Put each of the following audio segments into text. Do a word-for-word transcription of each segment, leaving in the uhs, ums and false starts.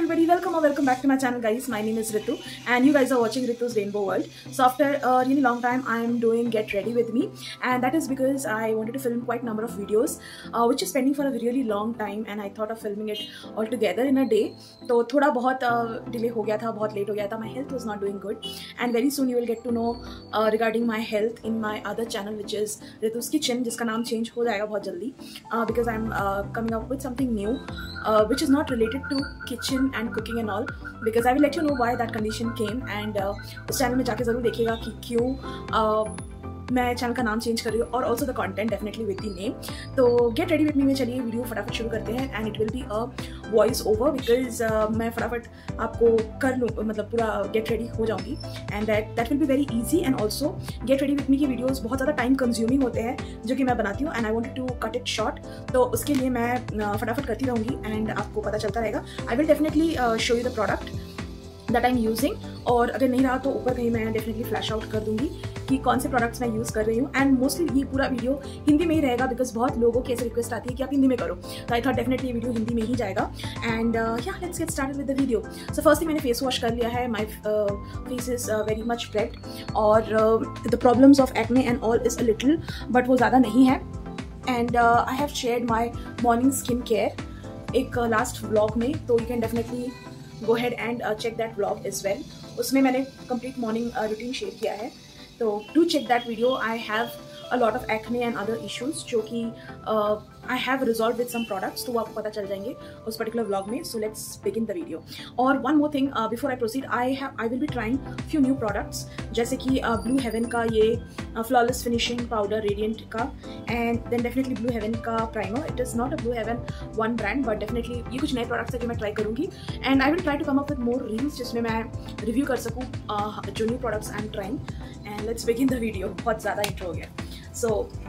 everybody, welcome or welcome back to my channel guys. My name is Ritu and you guys are watching Ritu's Rainbow World. So after a really long time I am doing Get Ready With Me, and that is because I wanted to film quite a number of videos uh, which is pending for a really long time, and I thought of filming it all together in a day. तो थोड़ा बहुत delay हो गया था, बहुत late हो गया था. My health was not doing good, and very soon you will get to know uh, regarding my health in my other channel which is Ritu's Kitchen, जिसका नाम change हो जाएगा बहुत जल्दी uh, because I'm uh, coming up with something new uh, which is not related to kitchen and cooking and all, because I will let you know why that condition came, and uh, उस channel में जाके ज़रूर देखिएगा कि क्यों uh, मैं channel का नाम चेंज कर रही हूँ, और also the content definitely with the name. तो गेट रेडी विद मी में चलिए वीडियो फटाफट शुरू करते हैं, and it will be a voice over because मैं फटाफट आपको कर लूँ, मतलब पूरा गेट रेडी हो जाऊँगी, and that that will be very easy. And also get ready with me की वीडियोज़ बहुत ज़्यादा टाइम कंज्यूमिंग होते हैं जो कि मैं बनाती हूँ, and I want to cut it short. तो उसके लिए मैं फटाफट करती रहूँगी एंड आपको पता चलता रहेगा. I will definitely show you the product that I am using, और अगर नहीं रहा तो ऊपर कहीं मैं डेफिनेटली फ्लैश आउट कर दूंगी कि कौन से प्रोडक्ट्स मैं यूज़ कर रही हूँ. एंड मोस्टली ये पूरा वीडियो हिंदी में ही रहेगा बिकॉज बहुत लोगों की ऐसी रिक्वेस्ट आती है कि आप हिंदी में करो, तो आई थॉट डेफिनेटली ये वीडियो हिंदी में ही जाएगा. एंड या let's get started with the video. So firstly मैंने फेस वॉश कर लिया है. My face is very much red, और the problems of acne and all is a little, but वो ज़्यादा नहीं है. And I have shared my morning skin care एक लास्ट व्लॉग में, तो you can definitely go ahead and uh, check that vlog as well. उसमें मैंने complete morning uh, routine share किया है, तो do check that video. I have a lot of acne and other issues जो कि uh, I have resolved with some products, तो वो आपको पता चल जाएंगे उस particular vlog में. So let's begin the video. और one more thing uh, before I proceed, I have I will be trying few new products, जैसे कि uh, Blue Heaven का ये uh, flawless finishing powder radiant का, and then definitely Blue Heaven का primer. It is not a Blue Heaven one brand, but definitely ये कुछ नए products है जो मैं try करूँगी, and I will try to come up with more reels जिसमें मैं review कर सकूँ uh, जो new products I am trying. And let's begin the video. बहुत ज़्यादा intro हो गया. So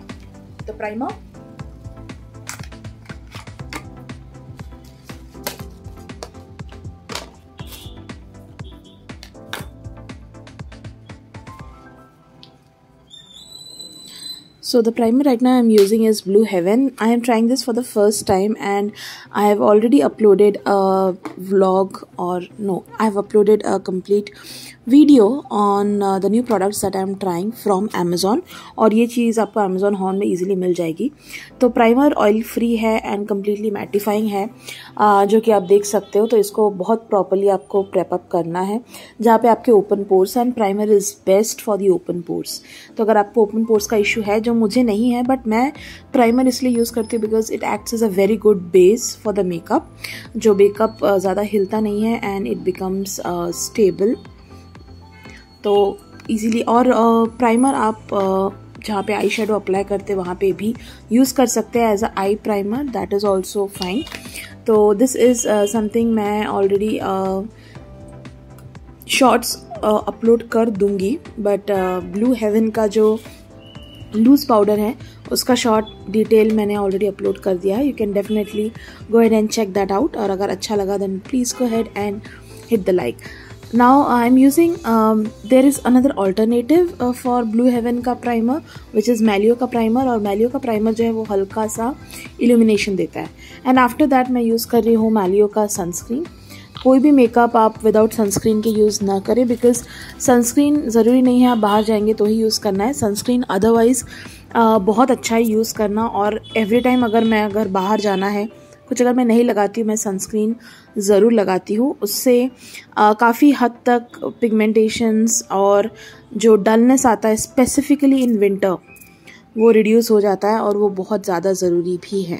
the primer. So the primer right now I'm using is Blue Heaven. I am trying this for the first time, and I have already uploaded a vlog, or no, I have uploaded a complete video on uh, the new products that I am trying from Amazon, और ये चीज़ आपको Amazon Haul में easily मिल जाएगी. तो primer oil free है and completely mattifying है, uh, जो कि आप देख सकते हो. तो इसको बहुत properly आपको prep up करना है जहाँ पे आपके open pores, and primer is best for the open pores. तो अगर आपको open pores का issue है, जो मुझे नहीं है, बट मैं प्राइमर इसलिए यूज़ करती हूँ because it acts as a very good base for the makeup, जो मेकअप ज़्यादा हिलता नहीं है एंड इट बिकम्स स्टेबल. तो इजीली, और प्राइमर uh, आप uh, जहाँ पे आई शेडो अप्लाई करते हैं वहाँ पे भी यूज़ कर सकते हैं as a eye primer, that is also fine. तो दिस इज़ समथिंग मैं ऑलरेडी शॉर्ट्स अपलोड कर दूँगी, बट ब्लू हेवन का जो लूज पाउडर है उसका शॉर्ट डिटेल मैंने ऑलरेडी अपलोड कर दिया है. You can definitely go head and check that out, और अगर अच्छा लगा then please go head and hit the like. Now I am using there is another alternative for Blue Heaven का primer which is Maliao का primer, और मैलियो का primer जो है वो हल्का सा इल्यूमिनेशन देता है. एंड आफ्टर दैट मैं यूज़ कर रही हूँ मैलियो का सनस्क्रीन. कोई भी मेकअप आप विदाउट सनस्क्रीन के यूज़ ना करें, बिकॉज सनस्क्रीन ज़रूरी नहीं है आप बाहर जाएंगे तो ही यूज़ करना है. सनस्क्रीन अदरवाइज़ बहुत अच्छा है यूज़ करना, और एवरी टाइम अगर मैं अगर बाहर जाना है कुछ अगर मैं नहीं लगाती हूँ, मैं सनस्क्रीन ज़रूर लगाती हूँ. उससे काफ़ी हद तक पिगमेंटेशंस और जो डलनेस आता है स्पेसिफिकली इन विंटर वो रिड्यूस हो जाता है, और वो बहुत ज़्यादा ज़रूरी भी है.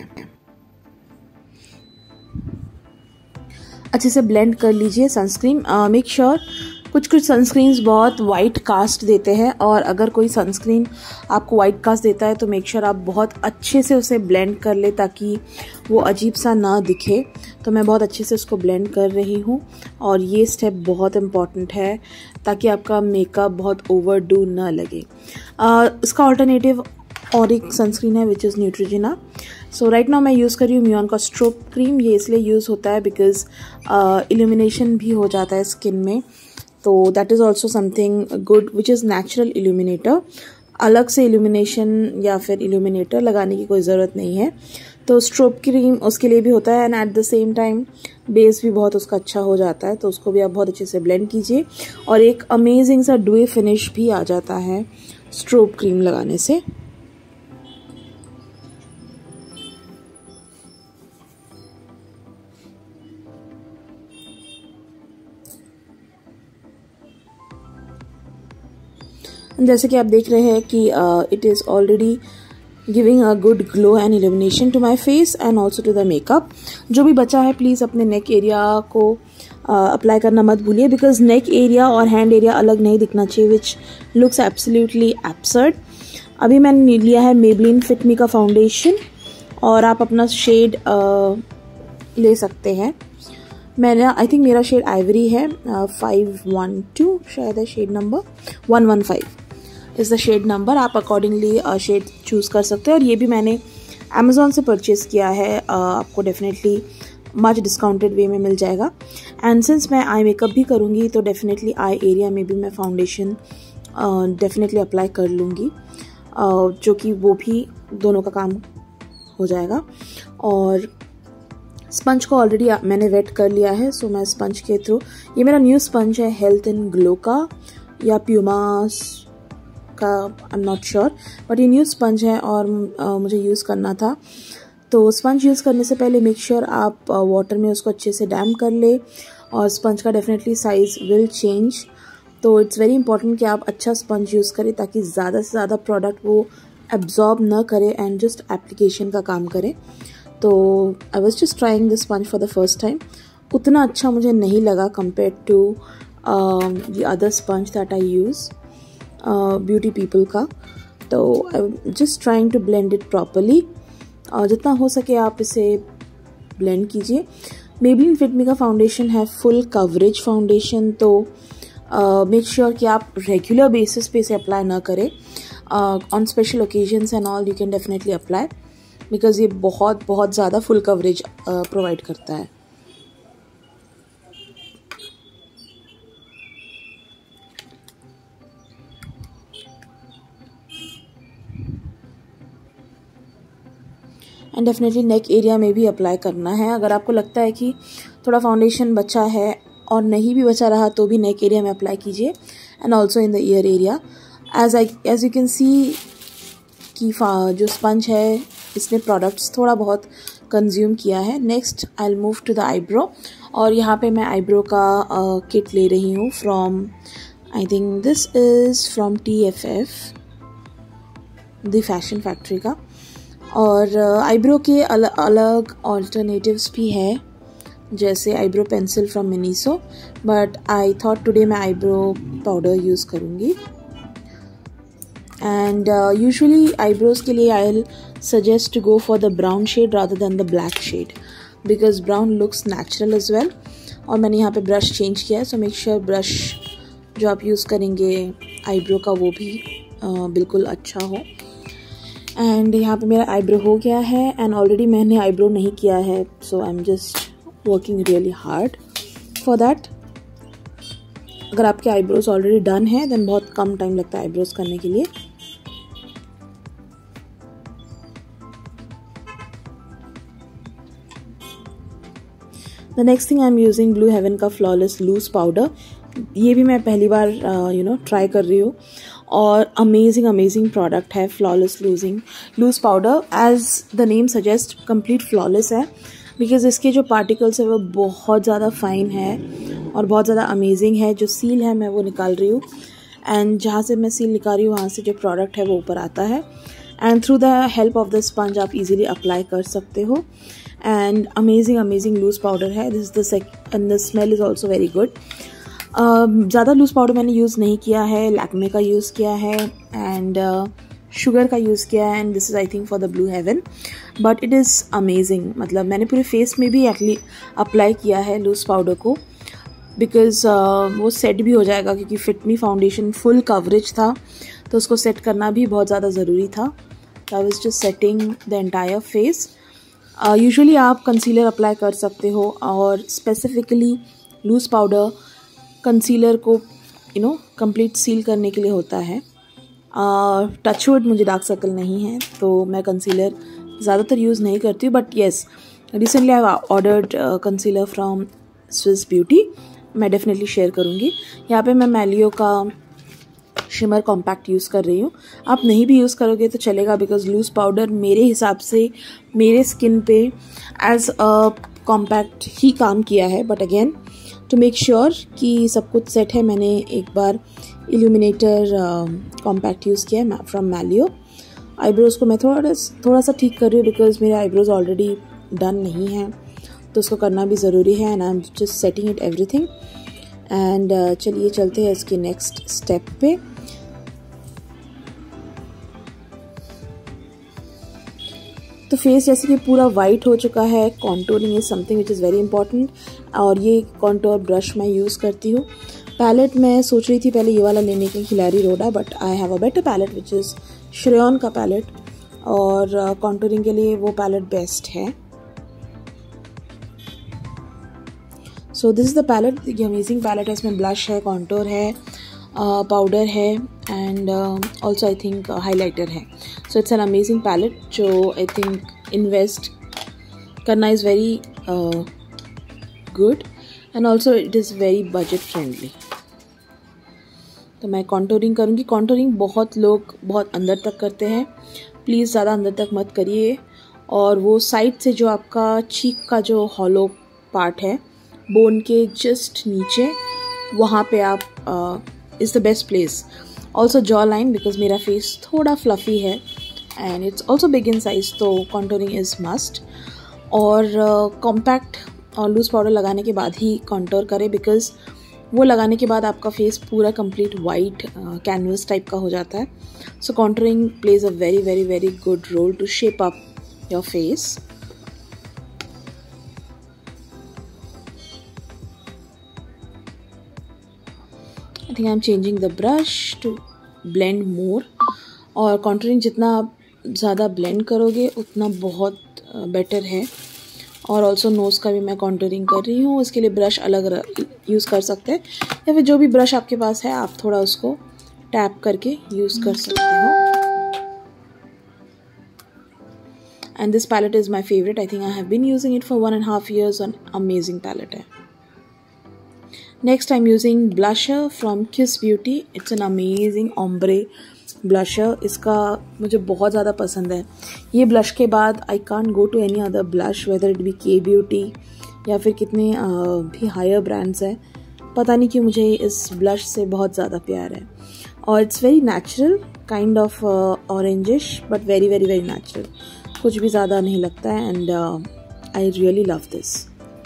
अच्छे से ब्लेंड कर लीजिए सनस्क्रीन. मेक श्योर कुछ कुछ सनस्क्रीन्स बहुत वाइट कास्ट देते हैं, और अगर कोई सनस्क्रीन आपको वाइट कास्ट देता है तो मेक श्योर आप बहुत अच्छे से उसे ब्लेंड कर ले ताकि वो अजीब सा ना दिखे. तो मैं बहुत अच्छे से उसको ब्लेंड कर रही हूँ, और ये स्टेप बहुत इम्पॉर्टेंट है ताकि आपका मेकअप बहुत ओवरडू ना लगे. uh, इसका ऑल्टरनेटिव और एक सनस्क्रीन है which is Neutrogena. So right now मैं यूज़ कर रही हूँ म्योन का स्ट्रोब क्रीम. ये इसलिए यूज़ होता है बिकॉज इल्यूमिनेशन भी हो जाता है स्किन में, तो that is also something good which is natural illuminator. अलग से इल्यूमिनेशन या फिर इल्यूमिनेटर लगाने की कोई ज़रूरत नहीं है. तो स्ट्रोब क्रीम उसके लिए भी होता है and at the same time base भी बहुत उसका अच्छा हो जाता है, तो उसको भी आप बहुत अच्छे से ब्लेंड कीजिए और एक अमेजिंग सा ड्यूई फिनिश भी आ जाता है स्ट्रोब क्रीम लगाने से। जैसे कि आप देख रहे हैं कि it is already giving a good glow and illumination to my face and also to the makeup. जो भी बचा है प्लीज़ अपने नेक एरिया को अप्लाई uh, करना मत भूलिए, बिकॉज नेक एरिया और हैंड एरिया अलग नहीं दिखना चाहिए, विच लुक्स एब्सोल्युटली एब्सर्ड। अभी मैंने लिया है मेबलिन फिट मी का फाउंडेशन और आप अपना शेड uh, ले सकते हैं। मैंने आई थिंक मेरा शेड आइवरी है, फाइव वन टू शायद है shade number, one one five is the shade number. आप अकॉर्डिंगली शेड चूज़ कर सकते हैं और ये भी मैंने अमेज़ॉन से परचेज़ किया है, uh, आपको डेफिनेटली मच डिस्काउंटेड वे में मिल जाएगा। एंड सिंस मैं आई मेकअप भी करूँगी तो डेफिनेटली आई एरिया में भी मैं फाउंडेशन डेफिनेटली अप्लाई कर लूँगी, uh, जो कि वो भी दोनों का काम हो जाएगा। और स्पंज को ऑलरेडी मैंने वेट कर लिया है, सो मैं स्पंज के थ्रू, ये मेरा न्यू स्पंज है हेल्थ एंड ग्लो का या प्यूमास का, I am not sure, but ये न्यू स्पंज है और uh, मुझे यूज़ करना था। तो स्पंज यूज़ करने से पहले मेक श्योर आप वाटर uh, में उसको अच्छे से डैम कर ले और स्पंज का डेफिनेटली साइज़ विल चेंज। तो इट्स वेरी इंपॉर्टेंट कि आप अच्छा स्पंज यूज़ करें ताकि ज़्यादा से ज़्यादा प्रोडक्ट वो एब्जॉर्ब न करे एंड जस्ट एप्लीकेशन का काम करे। तो I was just trying this sponge for the first time, उतना अच्छा मुझे नहीं लगा compare to the other sponge that I use beauty people का। तो I just trying to blend it properly, और जितना हो सके आप इसे ब्लेंड कीजिए। मेबलिन फिट मी का फाउंडेशन है फुल कवरेज फाउंडेशन, तो मेक uh, श्योर sure कि आप रेगुलर बेसिस पे इसे अप्लाई ना करें। On special occasions and all you can definitely apply, because ये बहुत बहुत ज़्यादा फुल कवरेज प्रोवाइड करता है। एंड डेफिनेटली नेक एरिया में भी अप्लाई करना है। अगर आपको लगता है कि थोड़ा फाउंडेशन बचा है और नहीं भी बचा रहा तो भी नेक एरिया में अप्लाई कीजिए and also in the ear area. As I as you can see कि जो स्पंज है इसने प्रोडक्ट्स थोड़ा बहुत कंज्यूम किया है। Next I will move to the eyebrow, और यहाँ पे मैं आईब्रो का किट uh, ले रही हूँ from, I think this is from T F F, the fashion factory का। और आईब्रो uh, के अल, अलग ऑल्टरनेटिव्स भी है, जैसे eyebrow pencil from Miniso, but I thought today मैं आईब्रो पाउडर यूज़ करूँगी। एंड यूजुअली आईब्रोज के लिए I will suggest to go for the brown shade rather than the black shade, because brown looks natural as well. और मैंने यहाँ पे brush change किया है, सो मेक श्योर ब्रश जो आप यूज़ करेंगे आईब्रो का वो भी uh, बिल्कुल अच्छा हो। एंड यहाँ पे मेरा आईब्रो हो गया है एंड ऑलरेडी मैंने आईब्रो नहीं किया है, so I am just working really hard for that. अगर आपके आईब्रोज ऑलरेडी डन है देन बहुत कम टाइम लगता है आईब्रोज करने के लिए। The next thing I am using Blue Heaven का फ्लॉलेस लूज पाउडर। ये भी मैं पहली बार यू नो ट्राई कर रही हूँ और अमेजिंग अमेजिंग प्रोडक्ट है flawless loosing loose powder. As the name suggest complete flawless है, बिकॉज इसके जो पार्टिकल्स है वो बहुत ज़्यादा फाइन है और बहुत ज़्यादा अमेजिंग है। जो सील है मैं वो निकाल रही हूँ एंड जहाँ से मैं सील निकाल रही हूँ वहाँ से जो प्रोडक्ट है वो ऊपर आता है and through the help of the sponge आप इजीली अप्लाई कर सकते हो। And amazing amazing loose powder है this the sake and the smell is also very good. ज़्यादा लूज पाउडर मैंने यूज़ नहीं किया है, लैक्मे का यूज़ किया है एंड शुगर का यूज़ किया है and this is I think for the Blue Heaven, but it is amazing. मतलब मैंने पूरे फेस में भी एक्चुअली अप्लाई किया है लूज पाउडर को, बिकॉज uh, वो सेट भी हो जाएगा, क्योंकि Fit Me foundation full coverage था तो उसको सेट करना भी बहुत ज़्यादा ज़रूरी था। I was just setting the entire face. Usually आप कंसीलर अप्लाई कर सकते हो और स्पेसिफिकली लूज पाउडर कंसीलर को यू नो कंप्लीट सील करने के लिए होता है। टचवुड uh, मुझे डार्क सर्कल नहीं है तो मैं कंसीलर ज़्यादातर यूज़ नहीं करती हूँ, but yes recently I ordered concealer from Swiss Beauty, मैं डेफिनेटली शेयर करूँगी। यहाँ पे मैं मैलियो का शिमर कॉम्पैक्ट यूज़ कर रही हूँ। आप नहीं भी यूज़ करोगे तो चलेगा, बिकॉज लूज़ पाउडर मेरे हिसाब से मेरे स्किन पे एज अ कॉम्पैक्ट ही काम किया है। But again to make sure कि सब कुछ सेट है, मैंने एक बार इल्यूमिनेटर कॉम्पैक्ट यूज़ किया है फ्रॉम मैलियो। आईब्रोज़ को मैं थोड़ा थोड़ा सा ठीक कर रही हूँ, बिकॉज मेरे आईब्रोज़ ऑलरेडी डन नहीं हैं, तो उसको करना भी ज़रूरी है। And I am just setting it everything. And चलिए चलते हैं इसके नेक्स्ट स्टेप पे। तो फेस जैसे कि पूरा वाइट हो चुका है। Contouring is something which is very important, और ये कॉन्टोर ब्रश मैं यूज़ करती हूँ। पैलेट मैं सोच रही थी पहले ये वाला लेने के, खिलारी रोडा, but I have a better palette which is श्रेयॉन का पैलेट, और कॉन्टोरिंग uh, के लिए वो पैलेट बेस्ट है। So this is the palette, ये अमेजिंग पैलेट है। इसमें ब्लश है, कॉन्टोर है, पाउडर uh, है, and also I think highlighter है। So it's an amazing palette जो आई थिंक इन्वेस्ट करना is very good, and also it is very budget friendly. तो मैं कॉन्टोरिंग करूँगी। कॉन्टोरिंग बहुत लोग बहुत अंदर तक करते हैं, प्लीज़ ज़्यादा अंदर तक मत करिए। और वो साइड से जो आपका चीक का जो हॉलो पार्ट है, बोन के जस्ट नीचे, वहाँ पे आप is the best place. Also jaw line, because मेरा फेस थोड़ा फ्लफ़ी है and it's also big in size, तो कॉन्टोरिंग इज़ मस्ट। और कॉम्पैक्ट uh, और लूज़ पाउडर लगाने के बाद ही कॉन्टोर करें, बिकॉज वो लगाने के बाद आपका फेस पूरा कंप्लीट वाइट कैनवस टाइप का हो जाता है। So contouring plays a very very very good role to shape up your face. I think I am changing the brush to blend more. और कॉन्टोरिंग जितना आप ज़्यादा ब्लेंड करोगे उतना बहुत बेटर uh, है। और ऑल्सो नोज़ का भी मैं कॉन्टोरिंग कर रही हूँ। इसके लिए ब्रश अलग यूज़ कर सकते हैं, या फिर जो भी ब्रश आपके पास है आप थोड़ा उसको टैप करके यूज़ कर सकते हो। And this palette is my favourite. I think I have been using it for one and half years, on amazing palette है। Next I am using blusher from Kiss beauty. It's an amazing ombre blusher. इसका मुझे बहुत ज़्यादा पसंद है। ये blush के बाद I can't go to any other blush, whether it be Kay beauty या फिर कितने भी हायर ब्रांड्स हैं। पता नहीं क्यों मुझे इस ब्लश से बहुत ज़्यादा प्यार है। और it's very natural, kind of orangish, but very very very natural, कुछ भी ज़्यादा नहीं लगता है। And I really love this.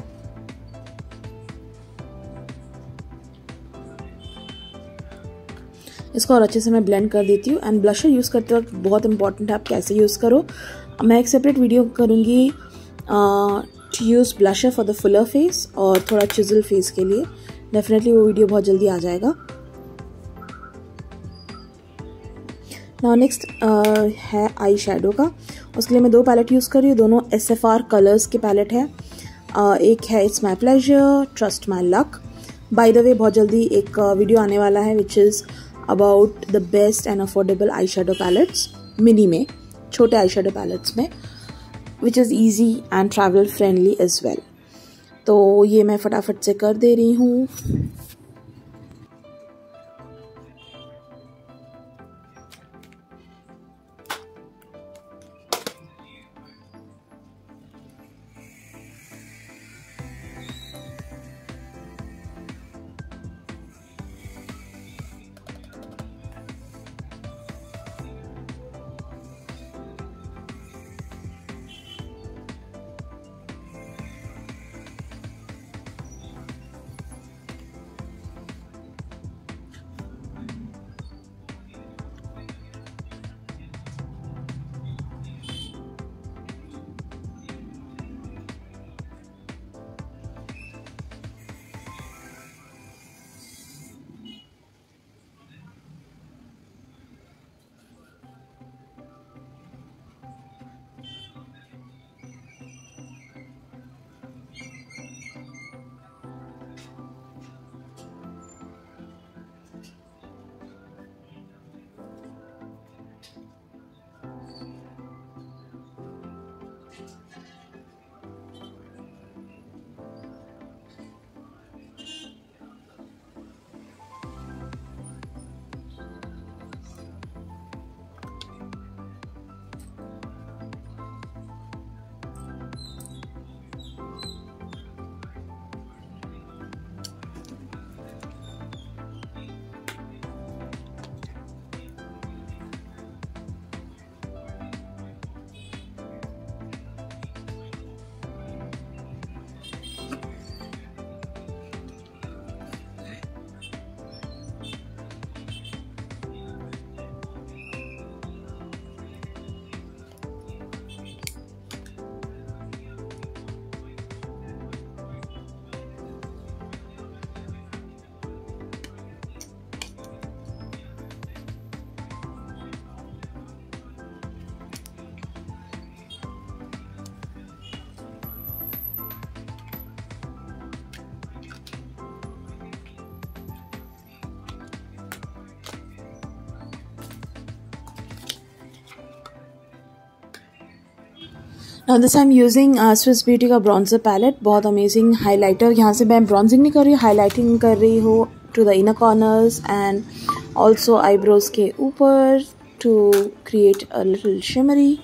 इसको और अच्छे से मैं ब्लेंड कर देती हूँ। एंड ब्लशर यूज़ करते वक्त बहुत इंपॉर्टेंट है आप कैसे यूज़ करो। मैं एक सेपरेट वीडियो करूँगी to use blusher for the fuller face और थोड़ा चिजल फेस के लिए। डेफिनेटली वो वीडियो बहुत जल्दी आ जाएगा। नाउ नेक्स्ट है आई शेडो का। उसके लिए मैं दो पैलेट यूज़ कर रही हूँ, दोनों एस एफ आर कलर्स के पैलेट है। uh, एक है it's my pleasure, trust my luck. By the way बहुत जल्दी एक वीडियो uh, आने वाला है which is about the best and affordable eye shadow palettes, mini में, छोटे आई शेडो पैलेट्स में, which is easy and travel friendly as well. तो ये मैं फटाफट से कर दे रही हूँ। This I am using Swiss beauty का ब्रॉन्जर पैलेट, बहुत अमेजिंग हाइलाइटर। यहाँ से मैं ब्रॉन्जिंग नहीं कर रही हूँ, हाईलाइटिंग कर रही हूँ to the inner corners and also eyebrows के ऊपर to create a little shimmery.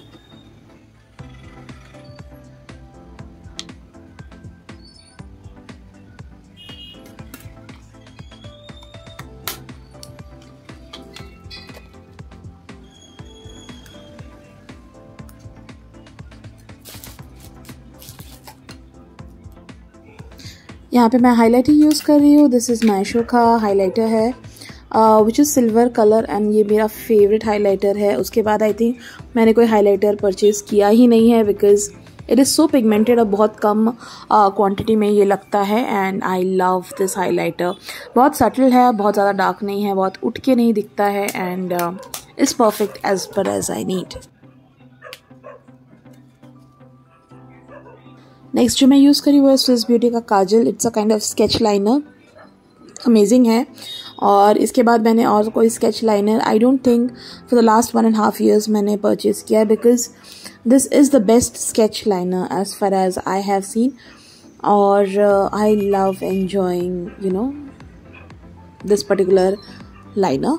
यहाँ पे मैं हाइलाइटर यूज़ कर रही हूँ। दिस इज़ मैशो का हाइलाइटर है which is silver colour and ये मेरा फेवरेट हाइलाइटर है। उसके बाद आई थिंक मैंने कोई हाइलाइटर परचेज़ किया ही नहीं है because it is so pigmented और बहुत कम क्वांटिटी uh, में ये लगता है and I love this highlighter. बहुत सटल है, बहुत ज़्यादा डार्क नहीं है, बहुत उठ के नहीं दिखता है and is perfect as per as I need. Next जो मैं यूज़ करी वो है स्विस ब्यूटी का kajal. It's a kind of sketch liner, amazing है। और इसके बाद मैंने और कोई sketch liner I don't think for the last one and half years मैंने परचेज किया है because this is the best sketch liner as far as I have seen और I love enjoying you know this particular liner.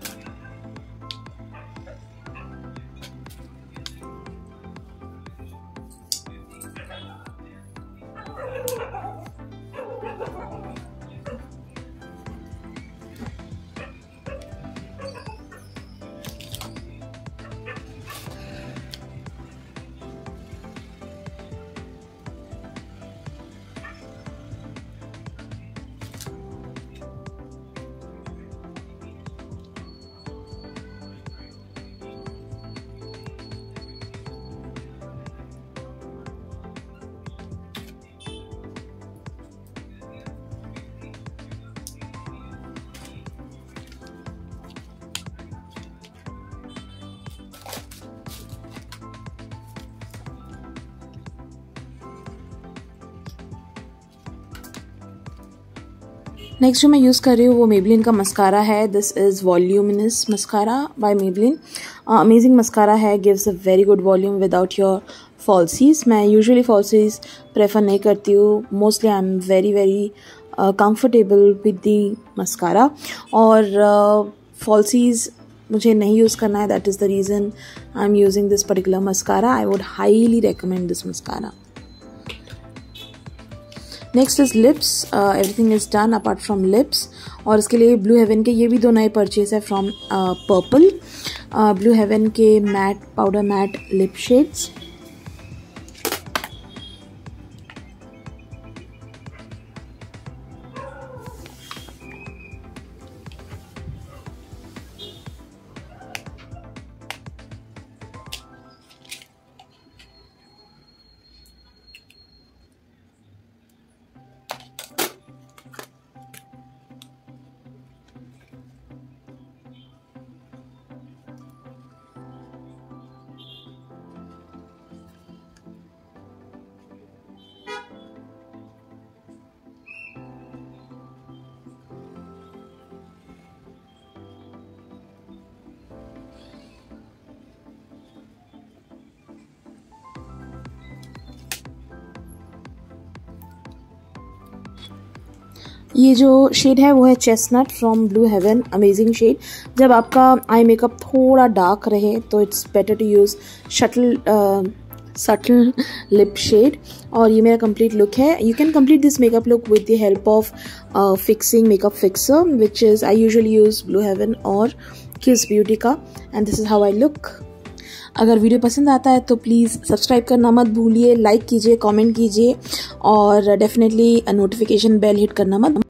Next जो मैं use कर रही हूँ वो मेबलिन का मस्कारा है। This is voluminous mascara by Maybelline. Amazing mascara है, gives a very good volume without your falsies. मैं यूजुअली फॉल्सीज प्रेफर नहीं करती हूँ, mostly I am very very comfortable with the mascara और फॉल्सीज uh, मुझे नहीं use करना है। That is the reason I am using this particular mascara. I would highly recommend this mascara. Next is lips, everything is done apart from lips. और इसके लिए blue Heaven के ये भी दो नए परचेज है फ्रॉम पर्पल। ब्लू हेवन के matte powder matte lip shades. ये जो शेड है वो है chestnut from Blue Heaven, amazing shade. जब आपका आई मेकअप थोड़ा डार्क रहे तो it's better to use subtle subtle lip shade. और ये मेरा कंप्लीट लुक है। You can complete this makeup look with the help of fixing makeup fixer which is I usually use Blue Heaven और किस beauty का and this is how I look. अगर video पसंद आता है तो प्लीज़ सब्सक्राइब करना मत भूलिए, लाइक कीजिए, कमेंट कीजिए और डेफिनेटली नोटिफिकेशन बेल हिट करना मत